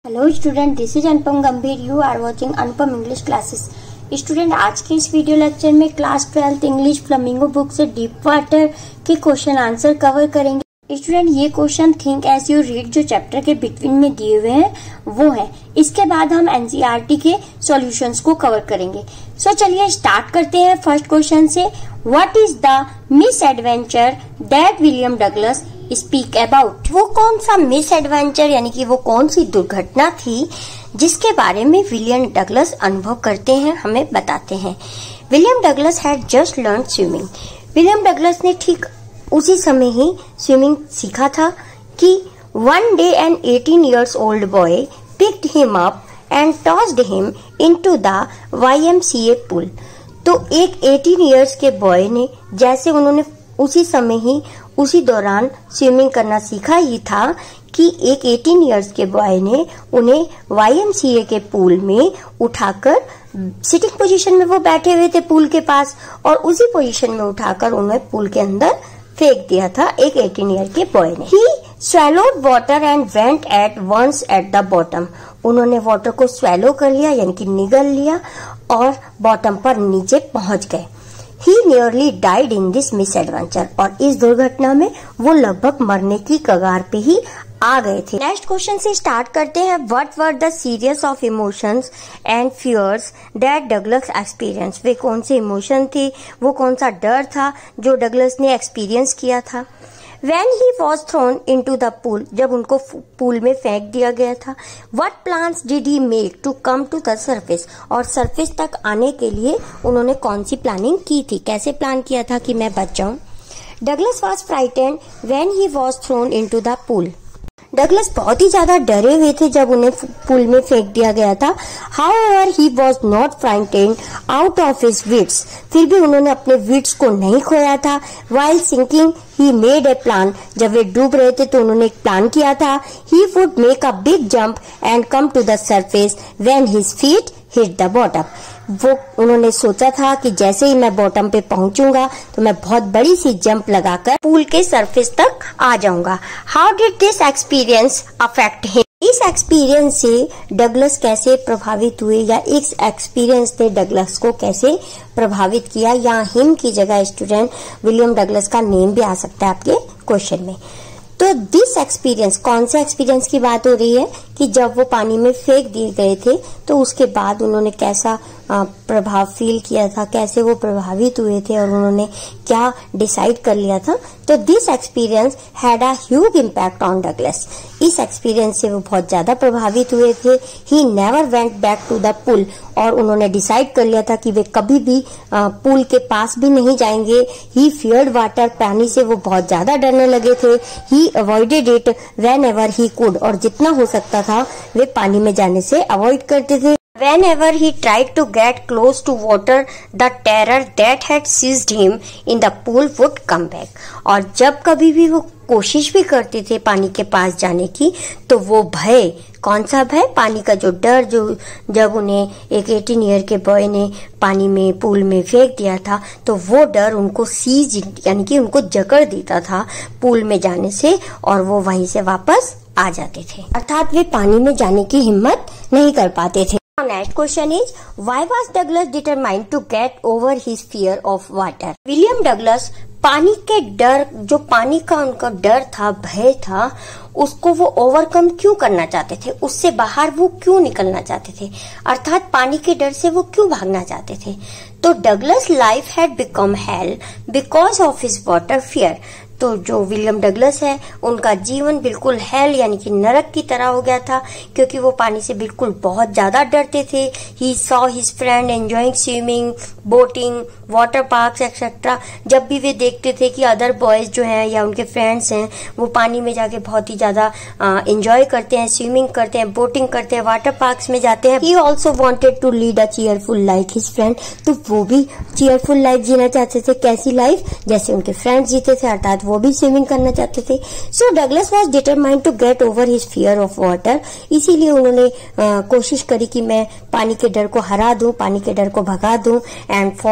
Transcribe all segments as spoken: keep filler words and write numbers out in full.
Hello student, this is Anupam Gambhir. You are watching Anupam English classes. Student, आज के इस video lecture में class twelfth English Flamingo book से deep water के question answer cover करेंगे। Student, ये question think as you read जो chapter के बिटवीन में दिए हुए हैं वो है। इसके बाद हम एनसीईआरटी के सॉल्यूशंस को कवर करेंगे। सो so, चलिए स्टार्ट करते हैं फर्स्ट क्वेश्चन से। What is the misadventure that William Douglas speak about? वो कौन सा मिस एडवेंचर यानी कि वो कौन सी दुर्घटना थी जिसके बारे में विलियम डगलस अनुभव करते हैं, हमें बताते हैं। William Douglas had just learn swimming. William Douglas ने ठीक उसी समय ही स्विमिंग सीखा था कि one day an eighteen years old boy picked him up and tossed him into the YMCA pool. तो एक एटीन इयर्स के बॉय ने, जैसे उन्होंने उसी समय ही उसी दौरान स्विमिंग करना सीखा ही था कि एक एटीन इयर्स के बॉय ने उन्हें वाईएमसीए के पूल में उठाकर, सिटिंग पोजीशन में वो बैठे हुए थे पूल के पास, और उसी पोजीशन में उठाकर उन्हें पूल के अंदर फेंक दिया था एक एटीन ईयर के बॉय ने। He swallowed water and went at once at the bottom। उन्होंने वाटर को swallow कर लिया यानी कि निगल लिया और बॉटम पर नीचे पहुंच गए। He nearly died in this misadventure। और इस दुर्घटना में वो लगभग मरने की कगार पे ही आ गए थे। नेक्स्ट क्वेश्चन से स्टार्ट करते हैं। What were the series of emotions and fears that Douglas experienced? वे कौन से इमोशन थे, वो कौन सा डर था जो डगलस ने एक्सपीरियंस किया था। When he was thrown into the pool, जब उनको पूल में फेंक दिया गया था। What plans did he make to come to the surface? और सरफेस तक आने के लिए उन्होंने कौन सी प्लानिंग की थी, कैसे प्लान किया था कि मैं बच जाऊं। Douglas was frightened when he was thrown into the pool। Douglas बहुत ही ज्यादा डरे हुए थे जब उन्हें पूल में फेंक दिया गया था। However, he was not frightened out of his wits। फिर भी उन्होंने अपने विट्स को नहीं खोया था। While sinking, he made a plan। जब वे डूब रहे थे तो उन्होंने एक प्लान किया था। He would make a big jump and come to the surface when his feet hit the bottom। वो उन्होंने सोचा था कि जैसे ही मैं बॉटम पे पहुंचूंगा तो मैं बहुत बड़ी सी जंप लगाकर पूल के सरफेस तक आ जाऊंगा। How did this experience affect him? इस एक्सपीरियंस से डगलस कैसे प्रभावित हुए, या इस एक्सपीरियंस ने डगलस को कैसे प्रभावित किया। यहाँ हिम की जगह स्टूडेंट विलियम डगलस का नेम भी आ सकता है आपके क्वेश्चन में। तो दिस एक्सपीरियंस, कौन से एक्सपीरियंस की बात हो रही है कि जब वो पानी में फेंक दिए गए थे तो उसके बाद उन्होंने कैसा प्रभाव फील किया था, कैसे वो प्रभावित हुए थे और उन्होंने क्या डिसाइड कर लिया था। तो this experience had a huge impact on Douglas. इस एक्सपीरियंस से वो बहुत ज्यादा प्रभावित हुए थे। He never went back to the pool. और उन्होंने डिसाइड कर लिया था कि वे कभी भी पूल के पास भी नहीं जाएंगे। He feared water. पानी से वो बहुत ज्यादा डरने लगे थे। He avoided it whenever he could. और जितना हो सकता था वे पानी में जाने से अवॉइड करते थे। Whenever he tried to get close to water, the terror that had seized him in the pool would come back। और जब कभी भी वो कोशिश भी करते थे पानी के पास जाने की तो वो भय, कौन सा भय, पानी का जो डर, जो जब उन्हें एक एटीन ईयर के बॉय ने पानी में पूल में फेंक दिया था तो वो डर उनको सीज यानी कि उनको जकड़ देता था पूल में जाने से, और वो वहीं से वापस आ जाते थे, अर्थात वे पानी में जाने की हिम्मत नहीं कर पाते थे। Next question is, why was Douglas determined to get over his fear of water? William Douglas पानी के डर, जो पानी का उनका डर था, भय था, उसको वो ओवरकम क्यों करना चाहते थे, उससे बाहर वो क्यों निकलना चाहते थे, अर्थात पानी के डर से वो क्यों भागना चाहते थे। तो Douglas life had become hell because of his water fear. तो जो विलियम डगलस है उनका जीवन बिल्कुल हेल यानी कि नरक की तरह हो गया था, क्योंकि वो पानी से बिल्कुल बहुत ज्यादा डरते थे। He saw his friend enjoying swimming, boating, water parks etcetera. जब भी वे देखते थे कि अदर बॉयज जो हैं या उनके फ्रेंड्स हैं वो पानी में जाके बहुत ही ज्यादा एंजॉय करते हैं, स्विमिंग करते हैं, बोटिंग करते हैं, वाटर पार्क्स में जाते हैं। He also wanted to lead a cheerful life his friend. तो वो भी चीयरफुल लाइफ जीना चाहते थे। कैसी लाइफ? जैसे उनके फ्रेंड्स जीते थे, अर्थात वो भी स्विमिंग करना चाहते थे। So Douglas was determined to get over his fear of water. इसीलिए उन्होंने कोशिश करी कि मैं पानी के डर को हरा दूं, पानी के डर को भगा दूं। एंड फॉर दिस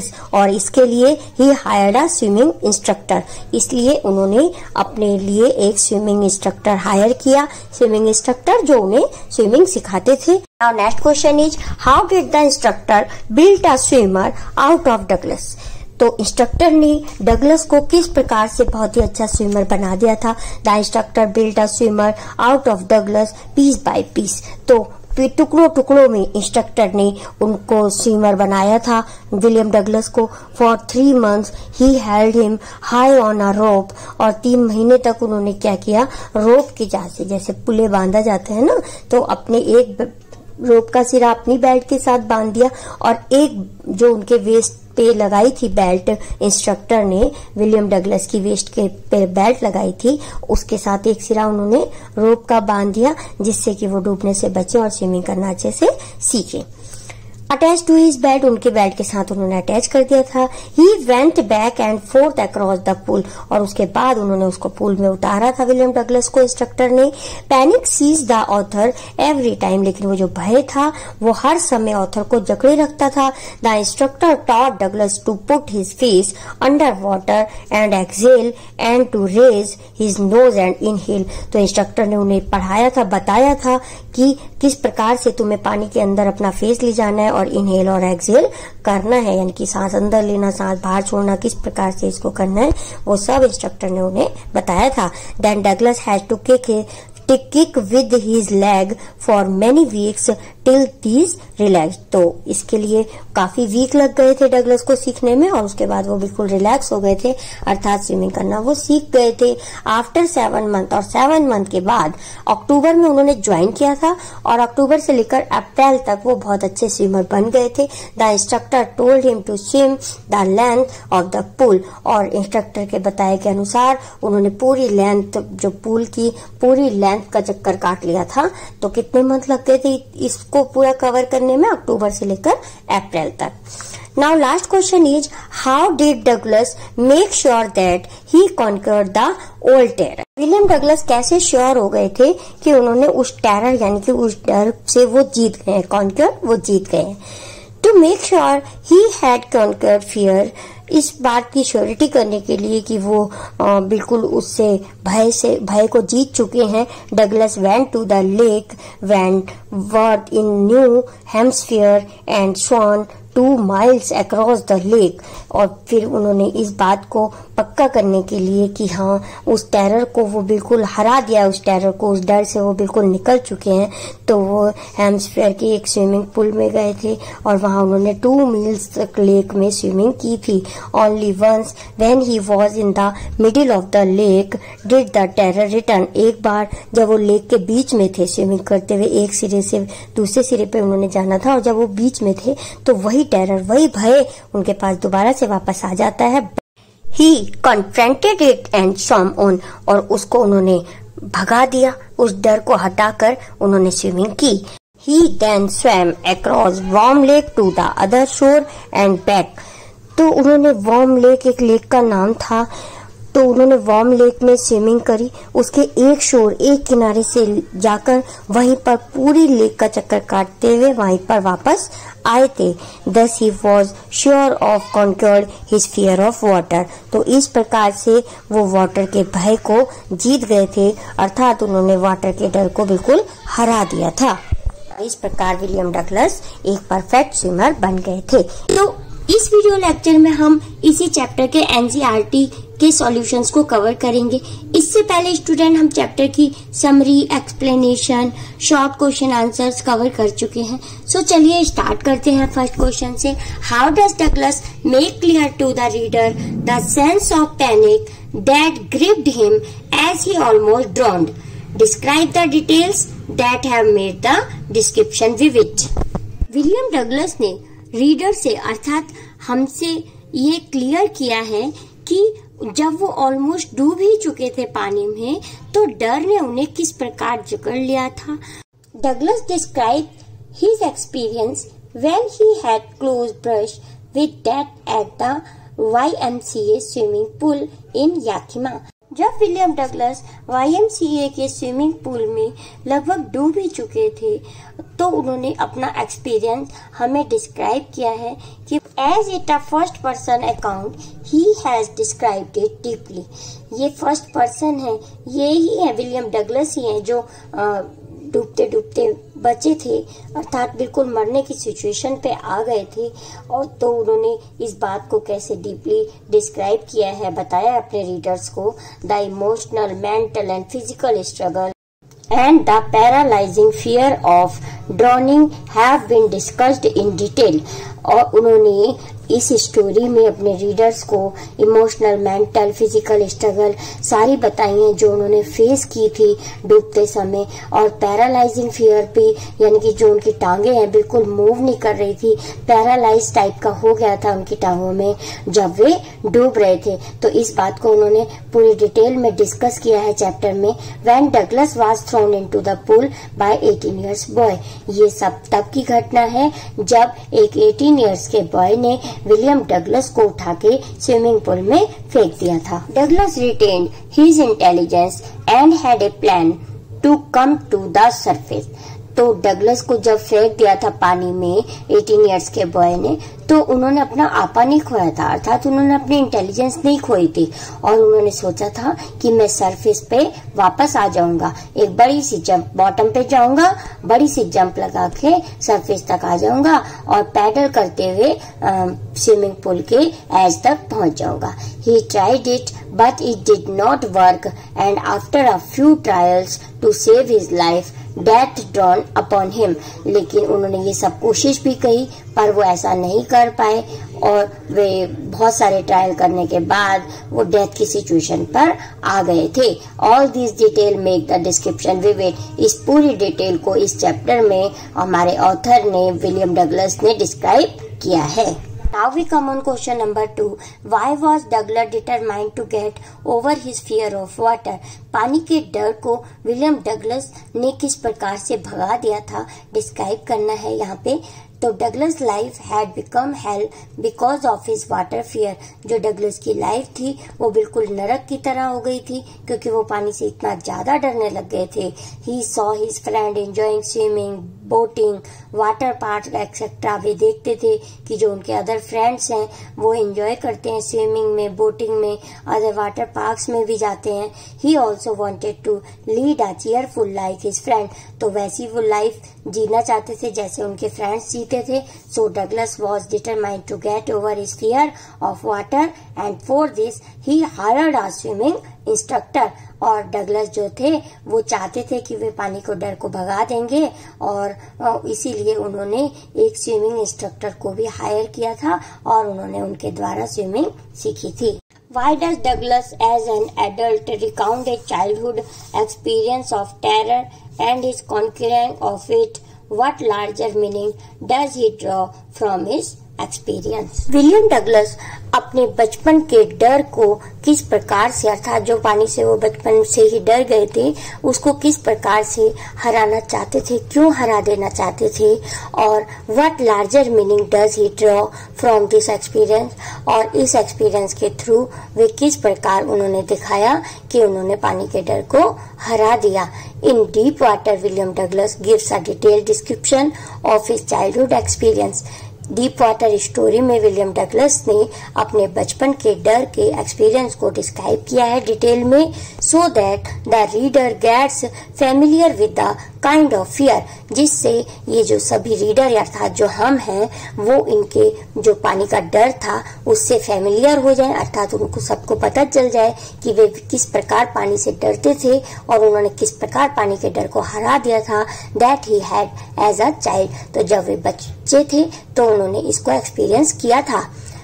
दिस, और इसके लिए he hired a swimming instructor, इसलिए उन्होंने अपने लिए एक स्विमिंग इंस्ट्रक्टर हायर किया, स्विमिंग इंस्ट्रक्टर जो उन्हें स्विमिंग सिखाते थे। Now next question is how did the instructor build a swimmer out of Douglas. तो इंस्ट्रक्टर ने डगलस को किस प्रकार से बहुत ही अच्छा स्विमर बना दिया था। The instructor build a swimmer out of Douglas piece by piece. तो टुकड़ों टुकड़ों में इंस्ट्रक्टर ने उनको स्विमर बनाया था विलियम डगलस को। For three months he held him high on a rope, और तीन महीने तक उन्होंने क्या किया, रोप की जाल से, जैसे पुले बांधा जाते हैं ना, तो अपने एक रोप का सिरा अपनी बेल्ट के साथ बांध दिया, और एक जो उनके वेस्ट पे लगाई थी बेल्ट, इंस्ट्रक्टर ने विलियम डगलस की वेस्ट के पे बेल्ट लगाई थी, उसके साथ एक सिरा उन्होंने रोप का बांध दिया, जिससे कि वो डूबने से बचे और स्विमिंग करना अच्छे से सीखे। अटैच टू हिज बेल्ट, उनके बेल्ट के साथ उन्होंने अटैच कर दिया था। He went back and forth across the pool, और उसके बाद उन्होंने उसको पूल में उतारा था विलियम डगलस को इंस्ट्रक्टर ने। Panic seize the author every time, लेकिन वो जो भय था वो हर समय ऑथर को जकड़े रखता था। The instructor taught Douglas to put his face under water and exhale and to raise his nose and inhale. तो इंस्ट्रक्टर ने उन्हें पढ़ाया था, बताया था कि किस प्रकार से तुम्हें पानी के अंदर अपना फेस ले जाना है और इनहेल और एक्सेल करना है, यानी कि सांस अंदर लेना, सांस बाहर छोड़ना, किस प्रकार से इसको करना है, वो सब इंस्ट्रक्टर ने उन्हें बताया था। Then Douglas has to kick kick with his leg for many weeks till these relax. तो इसके लिए काफी वीक लग गए थे डगलस को सीखने में, और उसके बाद वो बिल्कुल रिलैक्स हो गए थे, अर्थात स्विमिंग करना वो सीख गए थे। आफ्टर सेवन मंथ, और सेवन मंथ के बाद अक्टूबर में उन्होंने ज्वाइन किया था, और अक्टूबर से लेकर अप्रैल तक वो बहुत अच्छे स्विमर बन गए थे। The instructor told him to swim the length of the pool, और इंस्ट्रक्टर के बताए के अनुसार उन्होंने पूरी लेंथ, जो पूल की पूरी लेंथ का चक्कर काट लिया था। तो कितने मंथ लग गए थे इसको पूरा कवर करने में, अक्टूबर से लेकर अप्रैल तक। Now last question is how did Douglas make sure that he conquered the old terror. William Douglas कैसे श्योर हो गए थे कि उन्होंने उस टेरर यानी कि उस डर से वो जीत गए, कॉन्कर वो जीत गए। To make sure he had conquered fear, इस बात की श्योरिटी करने के लिए कि वो आ, बिल्कुल उससे भय से भय को जीत चुके हैं, Douglas went to the lake Wentworth in New Hampshire and swam two miles across the lake. और फिर उन्होंने इस बात को पक्का करने के लिए कि हाँ उस टेरर को वो बिल्कुल हरा दिया, उस टेरर को, उस डर से वो बिल्कुल निकल चुके हैं, तो वो हेम्सफेयर के एक स्विमिंग पूल में गए थे, और वहां उन्होंने टू मील्स तक लेक में स्विमिंग की थी। Only once when he was in the middle of the lake did the terror return, एक बार जब वो लेक के बीच में थे स्विमिंग करते हुए, एक सिरे से दूसरे सिरे पे उन्होंने जाना था, और जब वो बीच में थे तो वही टेरर, वही भय उनके पास दोबारा से वापस आ जाता है। He confronted it and swam on, और उसको उन्होंने भगा दिया, उस डर को हटाकर उन्होंने स्विमिंग की। He then swam across Warm lake to the other shore and back. तो उन्होंने वार्म लेक, एक लेक का नाम था, तो उन्होंने वार्म लेक में स्विमिंग करी, उसके एक शोर, एक किनारे से जाकर वहीं पर पूरी लेक का चक्कर काटते हुए वहीं पर वापस आए थे। Thus he was sure of conquered his fear of water। तो इस प्रकार से वो वाटर के भय को जीत गए थे, अर्थात उन्होंने वाटर के डर को बिल्कुल हरा दिया था। इस प्रकार विलियम डगलस एक परफेक्ट स्विमर बन गए थे। तो इस वीडियो लेक्चर में हम इसी चैप्टर के एनसीईआरटी के सॉल्यूशंस को कवर करेंगे। इससे पहले स्टूडेंट हम चैप्टर की summary, explanation, short question answers cover कर चुके हैं। सो चलिए स्टार्ट करते हैं फर्स्ट क्वेश्चन से। How does Douglas make clear to the reader the sense of panic that gripped him as he almost drowned? Describe the details that have made the description vivid. William Douglas ने reader से अर्थात हमसे ये clear किया है कि जब वो ऑलमोस्ट डूब ही चुके थे पानी में, तो डर ने उन्हें किस प्रकार जकड़ लिया था। Douglas describe his experience when he had close brush with death at the Y M C A swimming pool in Yakima. जब William Douglas Y M C A के स्विमिंग पूल में लगभग डूब ही चुके थे तो उन्होंने अपना एक्सपीरियंस हमें डिस्क्राइब किया है कि as it a first person account he has described it deeply. ये फर्स्ट पर्सन है, ये ही है विलियम डगलस ही है जो डूबते डूबते बचे थे, अर्थात बिल्कुल मरने की सिचुएशन पे आ गए थे। और तो उन्होंने इस बात को कैसे डीपली डिस्क्राइब किया है, बताया अपने रीडर्स को। The emotional, mental and physical struggle and the paralyzing fear of drowning have been discussed in detail। और उन्होंने इस स्टोरी में अपने रीडर्स को इमोशनल, मेंटल, फिजिकल स्ट्रगल सारी बताई हैं जो उन्होंने फेस की थी डूबते समय। और पैरालाइजिंग फियर भी, यानी कि जो उनकी टांगे हैं बिल्कुल मूव नहीं कर रही थी, पैरालाइज टाइप का हो गया था उनकी टांगों में जब वे डूब रहे थे। तो इस बात को उन्होंने पूरी डिटेल में डिस्कस किया है चैप्टर में। When Douglas was thrown into the pool by eighteen years boy. ये सब तब की घटना है जब एक एटीन इयर्स के बॉय ने विलियम डगलस को उठा के स्विमिंग पूल में फेंक दिया था। Douglas retained his intelligence and had a plan to come to the surface. तो डगलस को जब फेंक दिया था पानी में एटीन इयर्स के बॉय ने, तो उन्होंने अपना आपा नहीं खोया था, अर्थात उन्होंने अपनी इंटेलिजेंस नहीं खोई थी। और उन्होंने सोचा था कि मैं सरफेस पे वापस आ जाऊंगा, एक बड़ी सी जंप, बॉटम पे जाऊंगा, बड़ी सी जंप लगा के सरफेस तक आ जाऊंगा और पैडल करते हुए स्विमिंग पूल के एज तक पहुंच जाऊंगा। He tried it but it did not work and after a few trials to save his life death drawn upon him. लेकिन उन्होंने ये सब कोशिश भी की पर वो ऐसा नहीं कर पाए और वे बहुत सारे ट्रायल करने के बाद वो डेथ की सिचुएशन पर आ गए थे। All this detail make the description vivid. इस पूरी डिटेल को इस चैप्टर में हमारे ऑथर ने, विलियम डगलस ने डिस्क्राइब किया है। Now we come on question number two. Why was Douglas determined to get over his fear of water? पानी के डर को विलियम डगलस ने किस प्रकार से भगा दिया था, डिस्क्राइब करना है यहाँ पे। तो Douglas life had become hell because of his water fear. जो डगलस की लाइफ थी वो बिल्कुल नरक की तरह हो गई थी क्योंकि वो पानी से इतना ज्यादा डरने लग गए थे। He saw his friend enjoying swimming, boating, water park etcetera. वे देखते थे कि जो उनके अदर फ्रेंड्स हैं वो एंजॉय करते हैं स्विमिंग में, बोटिंग में, अदर वाटर पार्क्स में भी जाते हैं। He also wanted to lead a cheerful life his friend. तो वैसी वो लाइफ जीना चाहते थे जैसे उनके फ्रेंड्स जीते थे। So Douglas was determined to get over his fear of water and for this he hired a swimming instructor. और डगलस जो थे वो चाहते थे कि वे पानी को डर को भगा देंगे और इसीलिए उन्होंने एक स्विमिंग इंस्ट्रक्टर को भी हायर किया था और उन्होंने उनके द्वारा स्विमिंग सीखी थी। Why does Douglas as an adult recount a childhood experience of terror and his conquering of it? What larger meaning does he draw from his experience? William Douglas अपने बचपन के डर को किस प्रकार से, अर्थात जो पानी से वो बचपन से ही डर गए थे, उसको किस प्रकार से हराना चाहते थे, क्यों हरा देना चाहते थे, और what larger meaning does he draw from this experience. और इस एक्सपीरियंस के थ्रू वे किस प्रकार उन्होंने दिखाया कि उन्होंने पानी के डर को हरा दिया। In deep water William Douglas gives a detailed description of his childhood experience. Deep water story में विलियम डगलस ने अपने बचपन के डर के एक्सपीरियंस को डिस्क्राइब किया है डिटेल में, so that the reader gets familiar with the kind of fear, जिससे ये जो सभी रीडर अर्थात जो हम हैं वो इनके जो पानी का डर था उससे फेमिलियर हो जाए, अर्थात उनको सबको पता चल जाए कि वे किस प्रकार पानी से डरते थे और उन्होंने किस प्रकार पानी के डर को हरा दिया था, that he had as a child. तो जब वे बच्चे थे तो उन्होंने इसको एक्सपीरियंस किया था।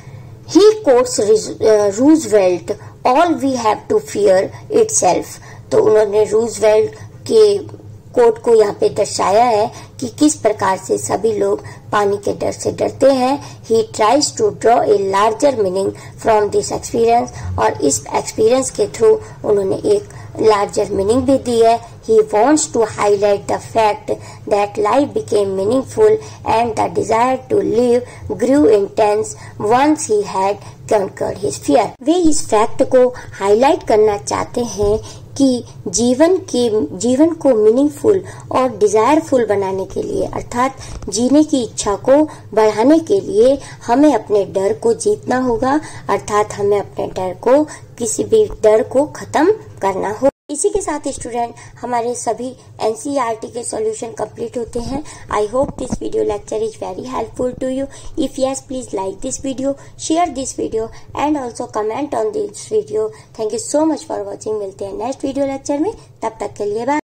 He quotes Roosevelt, all we have to fear itself. तो उन्होंने रूजवेल्ट के कोट को यहाँ पे दर्शाया है कि किस प्रकार से सभी लोग पानी के डर से डरते हैं। He tries to draw a larger meaning from this experience, और इस एक्सपीरियंस के थ्रू उन्होंने एक लार्जर मीनिंग भी दी है। He wants to highlight the fact that life became meaningful and the desire to live grew intense once he had conquered his fear। वे इस fact को highlight करना चाहते हैं कि जीवन के जीवन को मीनिंगफुल और डिजायरफुल बनाने के लिए, अर्थात जीने की इच्छा को बढ़ाने के लिए हमें अपने डर को जीतना होगा, अर्थात हमें अपने डर को किसी भी डर को खत्म करना होगा। इसी के साथ स्टूडेंट हमारे सभी एनसीईआरटी के सॉल्यूशन कंप्लीट होते हैं। I hope this video lecture is very helpful to you. If yes, please like this video, share this video and also comment on this video. Thank you so much for watching. मिलते हैं next video lecture में, तब तक के लिए bye.